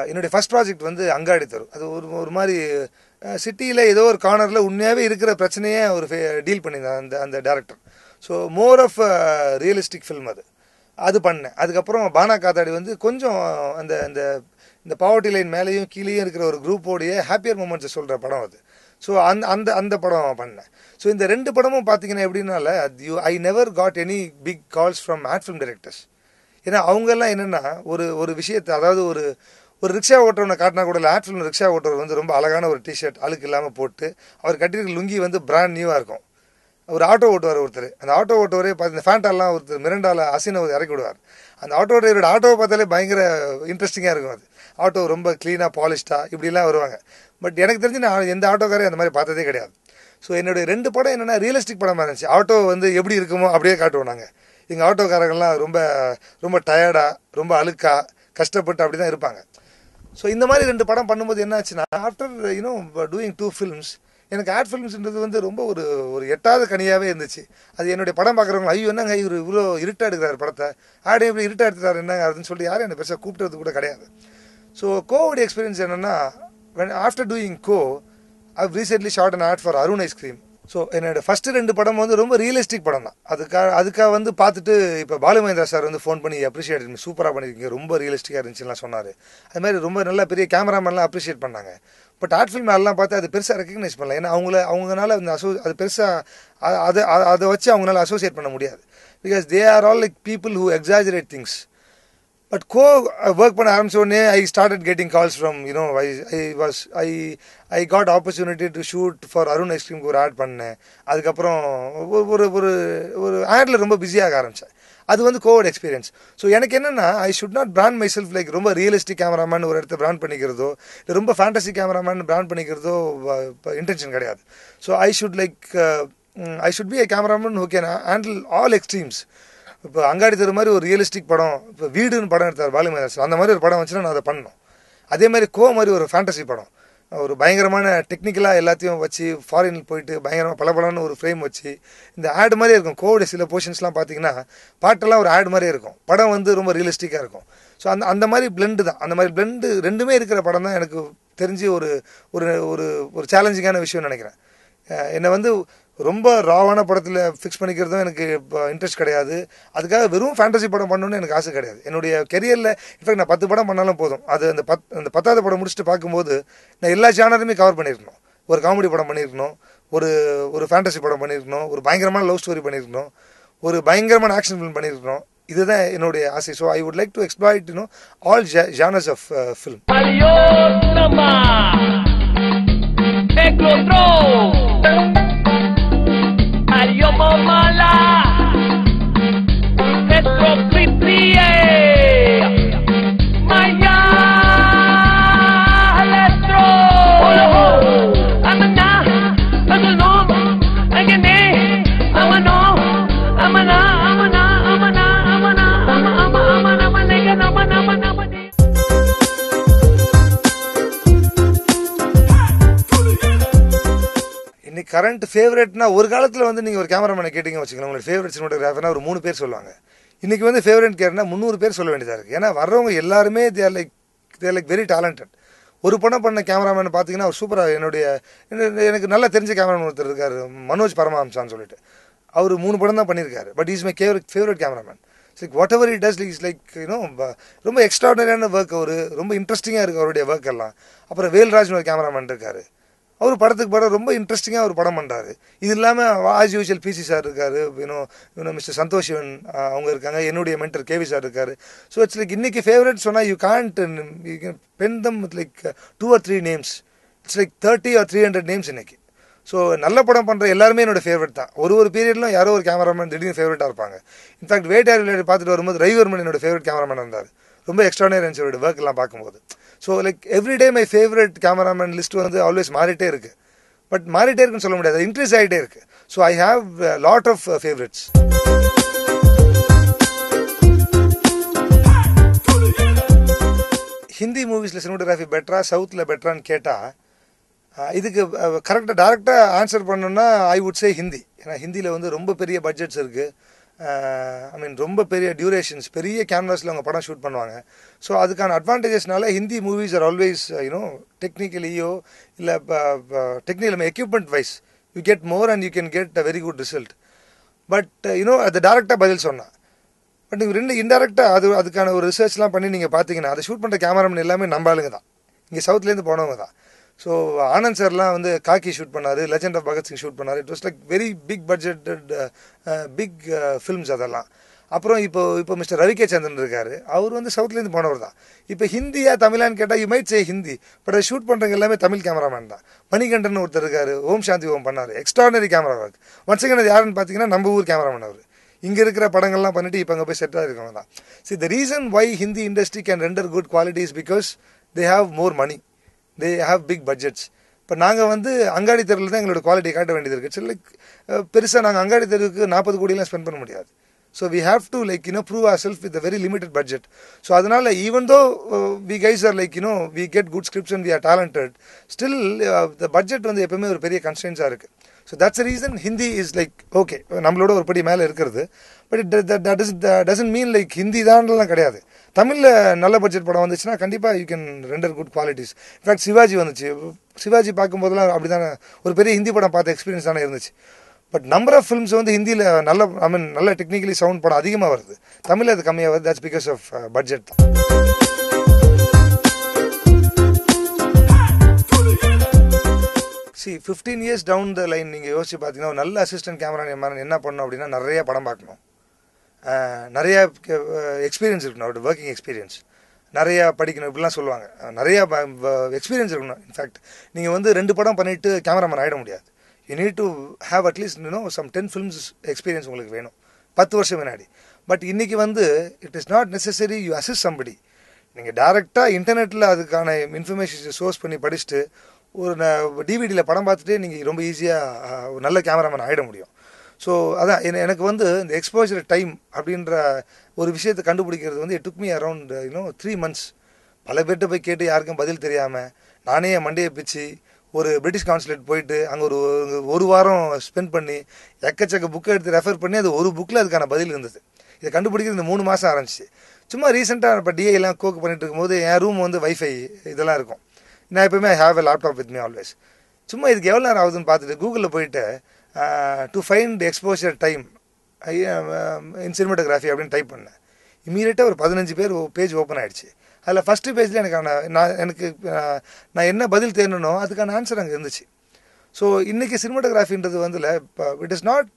என்னுடைய first project வந்து அங்காடி தரு. அது ஒரு மாதிரி சிட்டியில் ஏதோ ஒரு கார்னரில் உண்மையாகவே இருக்கிற பிரச்சனையே ஒரு டீல் பண்ணியிருந்தேன் அந்த director. So more of realistic film அது பண்ணேன். அதுக்கப்புறம் பானா காத்தாடி வந்து கொஞ்சம் அந்த அந்த இந்த பாவர்ட்டி லைன் மேலேயும் கீழேயும் இருக்கிற ஒரு குரூப்போடைய ஹாப்பியர் மூமெண்ட்ஸை சொல்கிற படம் அது. ஸோ அந்த படம் பண்ணேன். ஸோ இந்த 2 படமும் பார்த்தீங்கன்னா எப்படின்னால I never got any big calls from art film directors. ஏன்னா அவங்கெல்லாம் என்னென்னா ஒரு விஷயத்தை, அதாவது ஒரு ரிக்ஷா ஓட்டுறவனை காட்டினா கூட இல்லை, ஆர்ட் ஃபிலிம் ரிக்ஷா ஓட்டுறவர் வந்து ரொம்ப அழகான ஒரு டிஷர்ட் அழுக்கு இல்லாமல் போட்டு அவர் கட்டியிருக்க லுங்கி வந்து பிராண்ட் நியூவாக இருக்கும். ஒரு ஆட்டோ ஓட்டுவார் ஒருத்தர், அந்த ஆட்டோ ஓட்டுவரே பார்த்து இந்த ஃபேண்டாலாம் ஒருத்தர் மிரண்டாவில் அசினை இறக்கி விடுவார். அந்த ஆட்டோ டிரைவரோட ஆட்டோவை பார்த்தாலே பயங்கர இன்ட்ரெஸ்டிங்காக இருக்கும். அது ஆட்டோ ரொம்ப க்ளீனாக பாலிஷ்டாக இப்படிலாம் வருவாங்க. பட் எனக்கு தெரிஞ்சு நான் எந்த ஆட்டோக்காரையும் அந்த மாதிரி பார்த்ததே கிடையாது. ஸோ என்னுடைய 2 படம் என்னென்னா ரியலிஸ்டிக் படமாக இருந்துச்சு. ஆட்டோ வந்து எப்படி இருக்குமோ அப்படியே காட்டுவோம் நாங்கள். எங்கள் ஆட்டோக்காரங்கள்லாம் ரொம்ப ரொம்ப டயர்டாக, ரொம்ப அழுக்காக, கஷ்டப்பட்டு அப்படி தான் இருப்பாங்க. ஸோ இந்த மாதிரி 2 படம் பண்ணும்போது என்ன ஆச்சுன்னா, ஆஃப்டர் டூயிங் 2 ஃபிலிம்ஸ், எனக்கு ஆர்ட் ஃபிலிம்ஸ்ன்றது வந்து ரொம்ப ஒரு எட்டாவது கனியாகவே இருந்துச்சு. அது என்னுடைய படம் பார்க்குறவங்க, ஐயோ என்னங்க இவர் இவ்வளோ இருட்டாக எடுக்கிறார் படத்தை, ஆடே இப்படி இருட்டாக எடுத்துறாரு என்னங்க அப்படின்னு சொல்லி யாரும் என்னை பெருசாக கூப்பிட்டது கூட கிடையாது. ஸோ கோவுடைய எக்ஸ்பீரியன்ஸ் என்னென்னா, after doing I've recently shot an ad for Arun Ice Cream. So என்னோடய ஃபஸ்ட்டு 2 படம் வந்து ரொம்ப ரியலிஸ்டிக் படம் தான். அதுக்காக வந்து பார்த்துட்டு இப்போ பாலுமகேந்திரா சார் வந்து ஃபோன் பண்ணி அப்ரிஷியேட் பண்ணி, சூப்பராக பண்ணியிருக்கீங்க, ரொம்ப ரியலிஸ்டிக்காக இருந்துச்சுலாம் சொன்னார். அது மாதிரி ரொம்ப நல்ல பெரிய கேமராமேன்லாம் அப்ரிஷியேட் பண்ணாங்க. பட் ஆர்ட் ஃபில்ம் எல்லாம் பார்த்து அது பெருசாக ரெக்கக்னைஸ் பண்ணல. ஏன்னா அவங்களால அது பெருசாக அதை வச்சு அவங்களால அசோசியேட் பண்ண முடியாது. Because they are all like people who exaggerate things. But work பண்ண ஆரம்பிச்ச உடனே I started getting calls from I got opportunity to shoot for Arun ஐஸ்கிரீம்க்கு ஒரு ஆட் பண்ணேன். அதுக்கப்புறம் ஒரு ஆடில் ரொம்ப பிஸியாக ஆரம்பித்தேன். அது வந்து கோவிட் எக்ஸ்பீரியன்ஸ். ஸோ எனக்கு என்னென்னா, I should not brand myself like ரொம்ப ரியலிஸ்டிக் கேமராமேன் ஒரு இடத்த பிராண்ட் பண்ணிக்கிறதோ, இல்லை ரொம்ப ஃபேண்டசி கேமராமேன் பிராண்ட் பண்ணிக்கிறதோ இன்டென்ஷன் கிடையாது. So I should be a cameraman who can handle all extremes. இப்போ அங்காடி தரு மாதிரி ஒரு ரியலிஸ்டிக் படம், இப்போ வீடுன்னு படம் எடுத்தார் பாலுமகேந்திரா, அந்த மாதிரி ஒரு படம் வச்சுன்னா நான் அதை பண்ணணும். அதே மாதிரி மாதிரி ஒரு ஃபேண்டசி படம், ஒரு பயங்கரமான டெக்னிக்கலாக எல்லாத்தையும் வச்சு ஃபாரினில் போயிட்டு பயங்கரமாக பலபலன்னு ஒரு ஃப்ரேம் வச்சு இந்த ஆட் மாதிரியே இருக்கும். கோவிட் சில போர்ஷன்ஸ்லாம் பார்த்தீங்கன்னா பாட்டெல்லாம் ஒரு ஆட் மாதிரியே இருக்கும், படம் வந்து ரொம்ப ரியலிஸ்டிக்காக இருக்கும். ஸோ அந்த மாதிரி பிளெண்டு தான், அந்த மாதிரி பிளெண்டு 2மே இருக்கிற படம் தான் எனக்கு தெரிஞ்சு ஒரு ஒரு சேலஞ்சிங்கான விஷயம்னு நினைக்கிறேன். என்னை வந்து ரொம்ப ராவான படத்தில் ஃபிக்ஸ் பண்ணிக்கிறதும் எனக்கு இப்போ இன்ட்ரெஸ்ட் கிடையாது. அதுக்காக வெறும் ஃபேண்டசி படம் பண்ணணுன்னு எனக்கு ஆசை கிடையாது. என்னுடைய கெரியரில் இன்ஃபேக்ட் நான் 10 படம் பண்ணாலும் போதும். அது அந்த 10வது படம் முடிச்சுட்டு பார்க்கும்போது நான் எல்லா ஜானருமே கவர் பண்ணியிருக்கணும். ஒரு காமெடி படம் பண்ணியிருக்கணும், ஒரு ஃபேண்டசி படம் பண்ணியிருக்கணும், ஒரு பயங்கரமான லவ் ஸ்டோரி பண்ணியிருக்கணும், ஒரு பயங்கரமான ஆக்ஷன் ஃபிலிம் பண்ணியிருக்கணும். இதுதான் என்னுடைய ஆசை. So I would like to exploit all genres of film. இன்னைக்கு கரண்ட் ஃபேவரட்னா, ஒரு காலத்தில் வந்து நீங்கள் ஒரு கேமராமேனை கேட்டிங்க வச்சுக்கோங்க, உங்களோட ஃபேவரட் சினிமாட்டோகிராஃபர்னா ஒரு 3 பேர் சொல்லுவாங்க. இன்றைக்கி வந்து ஃபேவரட் கேர்னா 300 பேர் சொல்ல வேண்டியதாக இருக்குது. ஏன்னா வர்றவங்க எல்லாருமே தேர் லைக் வெரி டேலண்டட். ஒரு படம் பண்ண கேமராமேன் பார்த்தீங்கன்னா அவர் சூப்பராக, எனக்கு நல்லா தெரிஞ்ச கேமராமேன் ஒருத்தர் இருக்கார், மனோஜ் பரமஹம்சான்னு சொல்லிட்டு. அவர் 3 படம் தான் பண்ணியிருக்காரு. But is my favourite cameraman. Like whatever it does is like ரொம்ப எக்ஸ்ட்ராடனரியான ஒர்க். ரொம்ப இன்ட்ரெஸ்டிங்காக இருக்குது அவருடைய ஒர்க் எல்லாம். அப்புறம் வேல்ராஜ்னு ஒரு கேமராமேன் இருக்கார், அவர் படத்துக்கு படம் ரொம்ப இன்ட்ரெஸ்டிங்காக ஒரு படம் பண்ணுறாரு. இது இல்லாமல் ஆஸ் யூஷுவல் பிசி சார் இருக்கார், மிஸ்டர் சந்தோஷ் சிவன் அவங்க இருக்காங்க, என்னுடைய மென்டர் கேவி சார் இருக்கார். ஸோ இட்ஸ் லைக் இன்றைக்கி ஃபேவரட் சொன்னால் you can pen them with like 2 or 3 names. It's like 30 or 300 names இன்றைக்கி. ஸோ நல்ல படம் பண்ணுற எல்லாருமே என்னோடய ஃபேவரட் தான். ஒரு பீரியட்லாம் யாரோ ஒரு கேமராமேன் திடீர்னு ஃபேவரட்டாக இருப்பாங்க. இன்ஃபேக்ட் வேட்டையார் விளையாட்டு பார்த்துட்டு வரும்போது ரவிவர்மன் என்னோட ஃபேவரட் கேமராமேன் இருந்தார். ரொம்ப எக்ஸ்ட்ரானரி இருந்துச்சு அவருடைய ஒர்க் எல்லாம் பார்க்கும்போது. So like everyday my favourite cameraman list வந்து ஆல்வேஸ் மாறிட்டே இருக்குது. பட் மாறிட்டே இருக்குன்னு சொல்ல முடியாது, இன்க்ரீஸ் ஆகிட்டே இருக்குது. So I have lot of favourites. Hindi மூவிஸில் சினிமாட்டோகிராஃபி பெட்டரா, சவுத்தில் பெட்டரான்னு கேட்டால் இதுக்கு கரெக்டாக டேரெக்டாக ஆன்சர் பண்ணணுன்னா ஐ வுட் சே ஹிந்தி. ஏன்னா ஹிந்தியில் வந்து ரொம்ப பெரிய பட்ஜெட்ஸ் இருக்குது, ஐ மீன் ரொம்ப பெரிய டியூரேஷன்ஸ், பெரிய கேன்வாஸில் அவங்க படம் ஷூட் பண்ணுவாங்க. ஸோ அதுக்கான அட்வான்டேஜஸ்னால ஹிந்தி மூவிஸ் ஆர் ஆல்வேஸ் டெக்னிக்கலியோ இல்லை technical equipment wise you get more and you can get a very good result. But அது டேரெக்டாக பதில் சொன்னான். பட் நீங்கள் ரெண்டு இன்டெரக்டாக அதுக்கான ஒரு ரிசர்ச்லாம் பண்ணி நீங்கள் பார்த்தீங்கன்னா அதை ஷூட் பண்ணுற கேமராமேன் எல்லாமே நம்ம ஆளுங்க தான், இங்கே சவுத்லேருந்து போனவங்க தான். ஸோ ஆனந்த் சார்லாம் வந்து காக்கி ஷூட் பண்ணார், லெஜெண்ட் ஆஃப் பகத்சிங் ஷூட் பண்ணார். It was like very big budgeted big films அதெல்லாம். அப்புறம் இப்போ மிஸ்டர் ரவிகே சந்திரன் இருக்கார், அவர் வந்து சவுத்லேருந்து போனவர் தான். இப்போ ஹிந்தியா தமிழான்னு கேட்டால் you might say Hindi, but அதை ஷூட் பண்ணுறவங்க எல்லாமே தமிழ் கேமராமேன் தான். மணிகண்டன் ஒருத்தர் இருக்கார், ஓம் சாந்தி ஓம் பண்ணார், extraordinary camera work. Once again அது யாருன்னு பார்த்தீங்கன்னா நம்ம ஊர் கேமராமேன் அவர். இங்கே இருக்கிற படங்கள்லாம் பண்ணிட்டு இப்போ அங்கே போய் செட்டாக இருக்கவங்க தான். See the reason why Hindi industry can render good quality is because they have more money, they have big budgets. இப்போ நாங்கள் வந்து அங்காடி தெருவில் தான் எங்களோட குவாலிட்டி காட்ட வேண்டியது இருக்குது. ஸோ லைக் பெருசாக நாங்கள் அங்காடி தெருவுக்கு 40 கோடிலாம் ஸ்பெண்ட் பண்ண முடியாது. So we have to like prove ourself with a very limited budget. So அதனால் even though we guys are like we get good scripts and we are talented, still the budget வந்து எப்பவுமே ஒரு பெரிய கன்ஸ்ட்ரெயின்ஸாக இருக்குது. So that's reason Hindi is like okay நம்மளோட ஒரு படி மேலே இருக்கிறது. But doesn't mean like Hindi தான்லாம் கிடையாது. தமிழில் நல்ல பட்ஜெட் படம் வந்துச்சுன்னா கண்டிப்பாக யூ கேன் ரெண்டர் குட் குவாலிட்டிஸ். இன்ஃபேக்ட் சிவாஜி வந்துச்சு, சிவாஜி பார்க்கும்போதெல்லாம் அப்படி தானே ஒரு பெரிய ஹிந்தி படம் பார்த்த எக்ஸ்பீரியன்ஸ் தானே இருந்துச்சு. பட் நம்பர் ஆஃப் ஃபிலிம்ஸ் வந்து ஹிந்தியில் நல்ல டெக்னிக்கலி சவுண்ட் படம் அதிகமாக வருது, தமிழில் அது கம்மியாக வருது. தட்ஸ் பிகாஸ் ஆஃப் பட்ஜெட் தான். See 15 years down the line நீங்கள் யோசிச்சு பார்த்தீங்கன்னா ஒரு நல்ல அசிஸ்டன்ட் கேமராமேன் என்ன பண்ணணும் அப்படின்னா நிறைய படம் பார்க்கணும், நிறைய எக்ஸ்பீரியன்ஸ் இருக்கணும், அவரோட ஒர்க்கிங் எக்ஸ்பீரியன்ஸ் நிறையா படிக்கணும், இப்படிலாம் சொல்லுவாங்க. நிறையா எக்ஸ்பீரியன்ஸ் இருக்கணும். இன்ஃபேக்ட் நீங்கள் வந்து 2 படம் பண்ணிவிட்டு கேமராமேன் ஆகிட முடியாது. You need to have at least some 10 films experience உங்களுக்கு வேணும் 10 வருஷம் முன்னாடி. பட் இன்றைக்கி வந்து it is not necessary you assist somebody. நீங்கள் டேரெக்டாக இன்டர்நெட்டில் அதுக்கான இன்ஃபர்மேஷன் சோர்ஸ் பண்ணி படிச்சுட்டு ஒரு டிவிடியில் படம் பார்த்துட்டு நீங்கள் ரொம்ப ஈஸியாக ஒரு நல்ல கேமராமேன் ஆகிட முடியும். ஸோ அதான் எனக்கு வந்து இந்த எக்ஸ்போஜர் டைம் அப்படின்ற ஒரு விஷயத்தை கண்டுபிடிக்கிறது வந்து it took me around 3 months. பல பேர்கிட்ட போய் கேட்டு யாருக்கும் பதில் தெரியாமல் நானே மண்டையை பிச்சு ஒரு பிரிட்டிஷ் கான்சுலேட் போயிட்டு அங்கே ஒரு வாரம் ஸ்பெண்ட் பண்ணி எக்கச்சக்க புக்கை எடுத்து ரெஃபர் பண்ணி அது ஒரு புக்கில் அதுக்கான பதில் இருந்தது. இதை கண்டுபிடிக்கிறது இந்த 3 மாதம் ஆரம்பிச்சு. சும்மா ரீசெண்டாக இப்போ டிஐலாம் கோக்கு பண்ணிட்டு இருக்கும்போது என் ரூம் வந்து வைஃபை இதெல்லாம் இருக்கும். நான் எப்பவுமே I have a laptop with me always. சும்மா இதுக்கு எவ்வளோ நேரம் ஆகுதுன்னு பார்த்துட்டு கூகுளில் போயிட்டு to find exposure time in cinematography அப்படின்னு டைப் பண்ணேன். இமீடியட்டாக ஒரு 15 பேஜ் ஓப்பன் ஆகிடுச்சு. அதில் ஃபஸ்ட்டு பேஜில் நான் என்ன பதில் தேடணும் அதுக்கான ஆன்சர் அங்கே இருந்துச்சு. ஸோ இன்றைக்கி சினிமாட்டோகிராஃபின்றது வந்து இப்போ it is not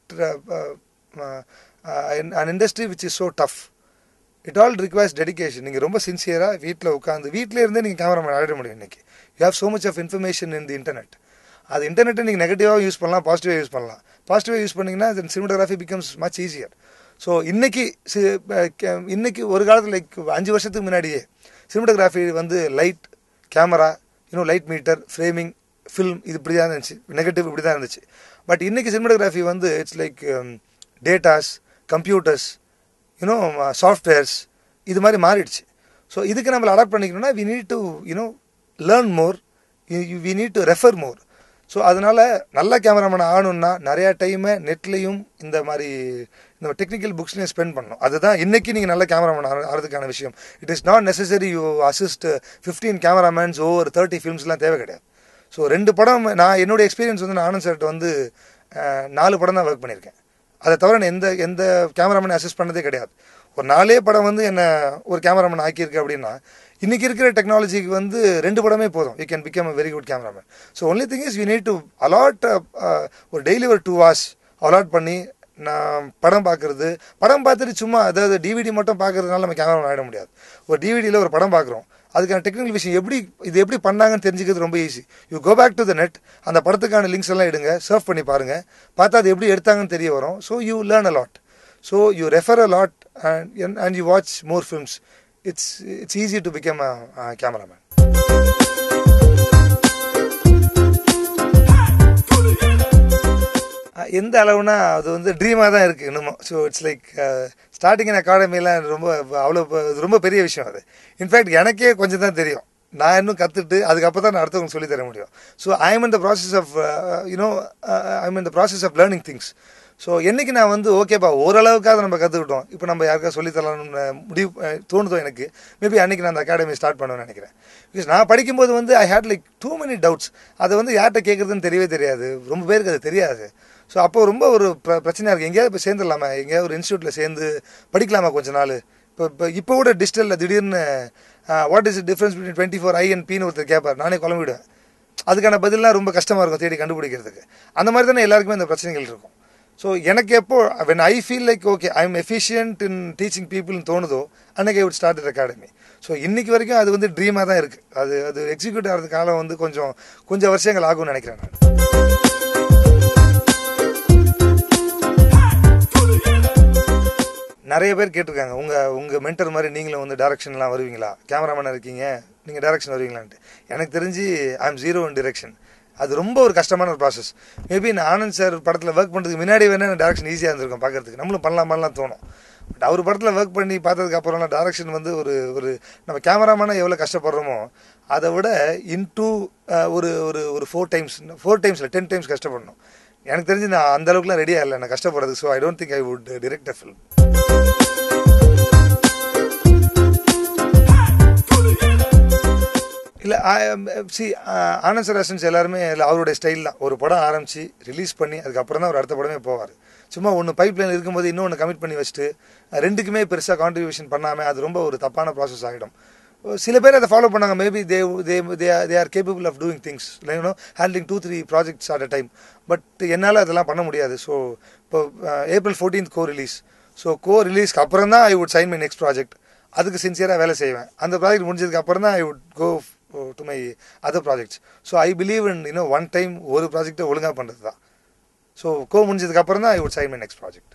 an industry which is so tough. It all requires dedication. நீங்கள் ரொம்ப சின்சியராக வீட்டில் உட்காந்து வீட்டிலே இருந்தே நீங்கள் கேமராமேன் ஆகிட முடியும். இன்றைக்கி you have so much of information in the internet. அது இன்டர்நெட்டை நீங்கள் நெகட்டிவாக யூஸ் பண்ணலாம், பாசிட்டிவாக யூஸ் பண்ணலாம். பாசிட்டிவாக யூஸ் பண்ணிங்கன்னா then cinematography becomes much easier. So இன்றைக்கி ஒரு காலத்தில் லைக் 5 வருஷத்துக்கு முன்னாடியே சினிமாட்டோகிராஃபி வந்து light, camera, light meter, framing, film இது இப்படி தான் இருந்துச்சு, நெகட்டிவ் இப்படி தான் இருந்துச்சு. பட் இன்றைக்கி சினிமாட்டோகிராஃபி வந்து it's like datas, computers, softwares இது மாதிரி மாறிடுச்சு. ஸோ இதுக்கு நம்மளை அடாப்ட் பண்ணிக்கணும்னா we need to learn more, we need to refer more. So அதனால் நல்ல கேமராமேன் ஆகணுன்னா நிறையா டைமை நெட்லேயும் இந்த மாதிரி இந்த டெக்னிக்கல் புக்ஸ்லையும் ஸ்பெண்ட் பண்ணணும். அதுதான் இன்றைக்கி நீங்கள் நல்ல கேமராமேன் ஆகிறதுக்கான விஷயம். It is not necessary you assist 15 cameramen over 30 ஃபிலிம்ஸ்லாம் தேவை கிடையாது. ஸோ 2 படம் நான் என்னோடய எக்ஸ்பீரியன்ஸ் வந்து நான் ஆனந்த் சார்ட்ட வந்து 4 படம் தான் ஒர்க் பண்ணியிருக்கேன். அதை தவிர நான் எந்த கேமராமேன் அசிஸ்ட் பண்ணதே கிடையாது. ஒரு 4 படம் வந்து என்ன ஒரு கேமராமேன் ஆக்கியிருக்கு அப்படின்னா இன்றைக்கி இருக்கிற டெக்னாலஜிக்கு வந்து 2 படமே போதும். You can become a very good cameraman. So only thing is you need to allot ஒரு டெய்லி ஒரு 2 hours அலாட் பண்ணி நான் படம் பார்த்துட்டு சும்மா அதாவது டிவிடி மட்டும் பார்க்கறதுனால நம்ம கேமராமேன் ஆகிட முடியாது. ஒரு டிவிடியில் ஒரு படம் பார்க்குறோம், அதுக்கான டெக்னிக்கல் விஷயம் எப்படி பண்ணாங்கன்னு தெரிஞ்சுக்கிறது ரொம்ப easy. You go back to the net, அந்த படத்துக்கான லிங்க்ஸ் எல்லாம் எடுங்க, சர்ஃப் பண்ணி பாருங்கள், பார்த்தா அது எப்படி எடுத்தாங்கன்னு தெரிய வரும். So you learn a lot. So you refer a lot and you watch more films. It's easy to become a cameraman. எந்த அளவுனா அது வந்து ட்ரீமாக தான் இருக்குது இன்னமும். So it's like starting in அகாடமிலாம் ரொம்ப பெரிய விஷயம் அது. இன்ஃபேக்ட் எனக்கே கொஞ்சம் தான் தெரியும். நான் இன்னும் கற்றுட்டு அதுக்கப்புறம் தான் நான் அடுத்தவங்களுக்கு சொல்லித்தர முடியும். So I am in the process of I am in the process of learning things. So என்றைக்கு நான் வந்து ஓகேப்பா ஓரளவுக்காக நம்ம கற்றுக்கிட்டோம், இப்போ நம்ம யாருக்காவது சொல்லித்தரலாம்னு முடிவு தோணுதோ எனக்கு, மேபி அன்றைக்கி நான் அந்த அகாடமி ஸ்டார்ட் பண்ணுவேன்னு நினைக்கிறேன். பிகாஸ் நான் படிக்கும்போது வந்து I had like too many doubts. அதை வந்து யார்கிட்ட கேட்குறதுன்னு தெரியவே தெரியாது, ரொம்ப பேருக்கு அது தெரியாது. ஸோ அப்போ ரொம்ப ஒரு பிரச்சனையாக இருக்குது. எங்கேயாவது இப்போ சேர்ந்துடலாமா, எங்கேயாவது ஒரு இன்ஸ்டியூட்டில் சேர்ந்து படிக்கலாமா கொஞ்ச நாள். இப்போ கூட டிஜிட்டலில் திடீர்னு what is difference between 24i and Pன்னு ஒருத்தர் கேட்பார், நானே குழம்பிடுவேன். அதுக்கான பதிலாம் ரொம்ப கஷ்டமாக இருக்கும் தேடி கண்டுபிடிக்கிறதுக்கு. அந்த மாதிரி தானே எல்லாருக்குமே இந்த பிரச்சனைகள் இருக்கும். ஸோ எனக்கு எப்போ when I feel like okay I am efficient in teaching people தோணுதோ அன்றைக்கி I would start an academy. So இன்றைக்கி வரைக்கும் அது வந்து ட்ரீமாக தான் இருக்குது. அது எக்ஸிக்யூட் ஆகிறது காலம் வந்து கொஞ்சம் வருஷங்கள் ஆகும்னு நினைக்கிறேன் நான். நிறைய பேர் கேட்டிருக்காங்க, உங்கள் மென்டர் மாதிரி நீங்களும் வந்து டைரக்ஷன்லாம் வருவீங்களா, கேமராமேனாக இருக்கீங்க நீங்கள் டைரக்ஷன் வருவீங்களான்ட்டு. எனக்கு தெரிஞ்சு I am zero in direction. அது ரொம்ப ஒரு கஷ்டமான ஒரு ப்ராசஸ். மேபி நான் ஆனந்த் சார் படத்தில் ஒர்க் பண்ணுறதுக்கு முன்னாடி வேணால் டைரக்ஷன் ஈஸியாக இருந்திருக்கும் பார்க்குறதுக்கு, நம்மளும் பண்ணலாமான்லாம் தோணும். பட் அவர் படத்தில் ஒர்க் பண்ணி பார்த்ததுக்கப்புறம்லாம் டைரக்ஷன் வந்து ஒரு நம்ம கேமராமேனாக எவ்வளோ கஷ்டப்படுறோமோ அதை விட இன்டூ ஒரு 4 times 10 times கஷ்டப்படணும். எனக்கு தெரிஞ்சு நான் அந்த அளவுக்குலாம் ரெடியாக இல்லை நான் கஷ்டப்படுறது. So I don't think I would direct a film. இல்லை ஆனந்த் சார் அசன்ஸ் எல்லாருமே இல்லை அவருடைய ஸ்டைல் தான். ஒரு படம் ஆரம்பித்து ரிலீஸ் பண்ணி அதுக்கப்புறம் தான் அவர் அடுத்த படமே போவார். சும்மா ஒன்று பைப் லைன் இருக்கும்போது இன்னொன்று கமிட் பண்ணி வச்சுட்டு ரெண்டுக்குமே பெருசாக கான்ட்ரிபியூஷன் பண்ணாமல் அது ரொம்ப ஒரு தப்பான ப்ராசஸ் ஆகிடும். சில பேர் அதை ஃபாலோ பண்ணாங்க. Maybe they are capable of doing things handling 2-3 projects at a time. But என்னால் அதெல்லாம் பண்ண முடியாது. ஸோ இப்போ April 14th co-release. ஸோ co-releaseக்கு அப்புறம் தான் I would sign my next project. அதுக்கு சின்சியராக வேலை செய்வேன். அந்த ப்ராஜெக்ட் முடிஞ்சதுக்கு அப்புறம் தான் I would go to my other projects. So I believe in one time ஒரு ப்ராஜெக்டை ஒழுங்காக பண்ணுறது தான். ஸோ முடிஞ்சதுக்கு அப்புறம் தான் I would sign my next project.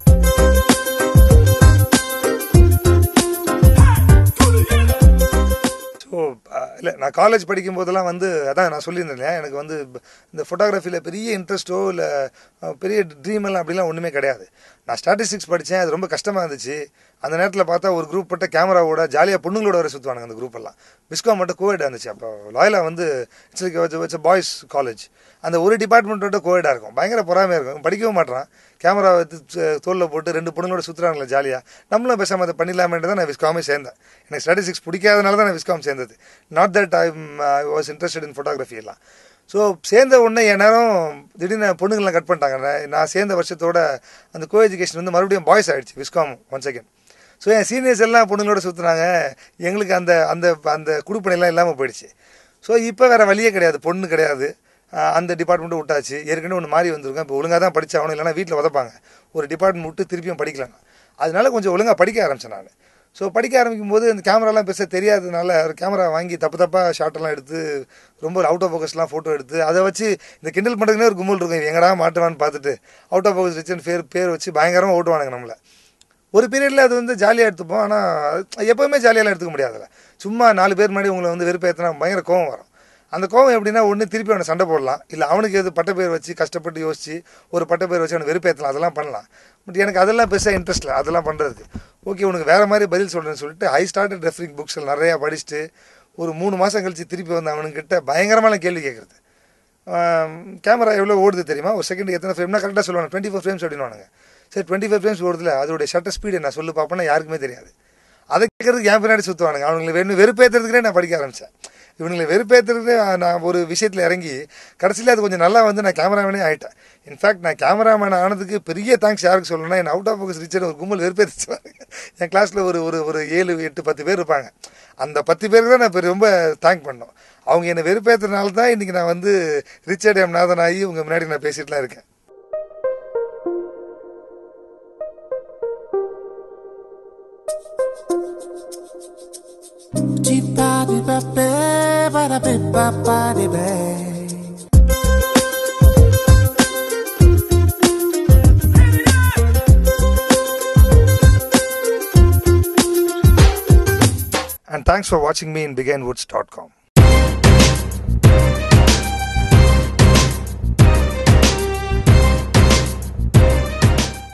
So இல்லை நான் காலேஜ் படிக்கும் போதெல்லாம் வந்து அதான் நான் சொல்லியிருந்தேன் இல்லையா, எனக்கு வந்து இந்த ஃபோட்டோகிராஃபியில் பெரிய இன்ட்ரெஸ்ட்டோ இல்லை பெரிய ட்ரீம் எல்லாம் அப்படிலாம் ஒன்றுமே கிடையாது. நான் ஸ்டாட்டிஸ்டிக்ஸ் படித்தேன், அது ரொம்ப கஷ்டமாக இருந்துச்சு. அந்த நேரத்தில் பார்த்தா ஒரு குரூப் பட்ட கேமராவோட ஜாலியாக பொண்ணுங்களோட வர சுற்றுவானுங்க அந்த குரூப் எல்லாம். பிஸ்காம் மட்டும் கோவிட் இருந்துச்சு. அப்போ லாயலா வந்து வச்ச பாய்ஸ் காலேஜ். அந்த ஒரு டிபார்ட்மெண்ட்டோட கோவிடாக இருக்கும், பயங்கர பொறாமையாக இருக்கும். படிக்கவும் மாட்டான், கேமரா தோலில் போட்டு 2 பொண்ணுங்களோட சுற்றுறாங்களே ஜாலியாக. நம்மளும் பேசாமல் அதை பண்ணிடலாமேட்டு தான் நான் விஸ்காமே சேர்ந்தேன். எனக்கு ஸ்டாட்டிஸ்டிக்ஸ் பிடிக்காதனால தான் நான் விஸ்காம் சேர்ந்தது. Not that I was interested in photography எல்லாம். ஸோ சேர்ந்த உடனே என் நேரம் திடீர்னு பொண்ணுங்கள்லாம் கட் பண்ணிட்டாங்க. நான் சேர்ந்த வருஷத்தோட அந்த கோ எஜுகேஷன் வந்து மறுபடியும் பாய்ஸ் ஆகிடுச்சு விஸ்காம் ஒன் செகண்ட். ஸோ என் சீனியர்ஸ் எல்லாம் பொண்ணுங்களோட சுற்றுனாங்க. எங்களுக்கு அந்த அந்த அந்த குடுப்பனையெல்லாம் இல்லாமல் போயிடுச்சு. ஸோ இப்போ வேறு வழியே கிடையாது, பொண்ணு கிடையாது. அந்த டிபார்ட்மெண்ட்டு விட்டாச்சு. ஏற்கனவே ஒன்று மாறி வந்திருக்கேன். இப்போ ஒழுங்காக தான் படித்தாகணும், இல்லைனா வீட்டில் உதப்பாங்க. ஒரு டிபார்ட்மெண்ட் விட்டு திருப்பியும் படிக்கலாம். அதனால கொஞ்சம் ஒழுங்காக படிக்க ஆரம்பித்தேன் நான். ஸோ படிக்க ஆரம்பிக்கும் போது இந்த கேமராலாம் பெருசாக தெரியாததுனால கேமரா வாங்கி தப்பாக ஷார்ட்டெல்லாம் எடுத்து ரொம்ப அவுட் ஆஃப் ஃபோக்கஸ்லாம் ஃபோட்டோ எடுத்து அதை வச்சு இந்த கிண்டல் பண்ணுறதுனே ஒரு கும்பல் இருக்கும். எங்கடா மாட்டுவான்னு பார்த்துட்டு அவுட் ஆஃப் ஃபோக்கஸ் வச்சுன்னு பேர் வச்சு பயங்கரமாக ஓட்டுவானுங்க நம்மளை. ஒரு பீரியடில் அது வந்து ஜாலியாக எடுத்துப்போம். ஆனால் எப்போவுமே ஜாலியெல்லாம் எடுத்துக்க முடியாதுல்ல. சும்மா 4 பேர் முன்னாடி உங்களை வந்து வெறுப்பேற்றினா பயங்கர கோவம் வரும். அந்த கோவம் எப்படின்னா ஒன்று திருப்பி அவனை சண்டை போடலாம், இல்லை அவனுக்கு எது பட்ட பேர் வச்சு கஷ்டப்பட்டு யோசிச்சு ஒரு பட்ட பேர் வச்சு அவனை வெறுப்பேற்றலாம், அதெல்லாம் பண்ணலாம். பட் எனக்கு அதெல்லாம் பெருசாக இன்ட்ரெஸ்ட் இல்லை அதெல்லாம் பண்ணுறதுக்கு. ஓகே உனக்கு வேறு மாதிரி பதில் சொல்கிறேன்னு சொல்லிட்டு ஐ ஸ்டார்டட் ரெஃபரிங் புக்ஸ் நிறையா படிச்சுட்டு ஒரு 3 மாதம் கழிச்சு திருப்பி வந்து அவனுக்கிட்ட பயங்கரமான கேள்வி கேட்குறது. கேமரா எவ்வளோ ஓடுது தெரியுமா, ஒரு செகண்ட் எத்தனை ஃப்ரேம்னா கரெக்டாக சொல்லுவாங்க. 24 frames அப்படின்னுவானுங்க. சரி 25 frames ஓடுதுல, அதோடைய ஷட்டர் ஸ்பீடு நான் சொல்லு பார்ப்பேன்னா யாருக்குமே தெரியாது. அதை கேட்கறதுக்கு என் பின்னாடி சுற்றுவானுங்க. அவனுங்களை வெறுப்பேற்றுறதுக்குனே நான் படிக்க ஆரம்பித்தேன். இவனுங்களை வெறுப்பேற்றுறது நான் ஒரு விஷயத்தில் இறங்கி கடைசியில் அது கொஞ்சம் நல்லா வந்து நான் கேமராமேனே ஆகிட்டேன். இன்ஃபேக்ட் நான் கேமராமேன் ஆனதுக்கு பெரிய தேங்க்ஸ் யாருக்கு சொல்லணும்னா என் அவுட் ஆஃப் ஃபோக்கஸ் ரிச்சர் ஒரு கும்பல் வெறுப்பேற்றுவாங்க. என் கிளாஸில் ஒரு 7, 8, 10 பேர் இருப்பாங்க. அந்த 10 பேருக்கு தான் நான் இப்போ ரொம்ப தேங்க் பண்ணோம். அவங்க என்னை வெறுப்பேற்றுறதுனால தான் இன்றைக்கி நான் வந்து ரிச்சர்ட் எம் நாதன் ஆகி உங்கள் முன்னாடி நான் பேசிட்டுலாம் இருக்கேன். And thanks for watching me in Behindwoods.com.